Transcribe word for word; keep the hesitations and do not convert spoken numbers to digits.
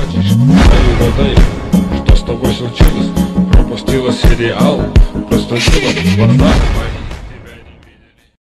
плачешь, дай угадай, что с тобой случилось? Пропустила сериал, простудила глаза мои.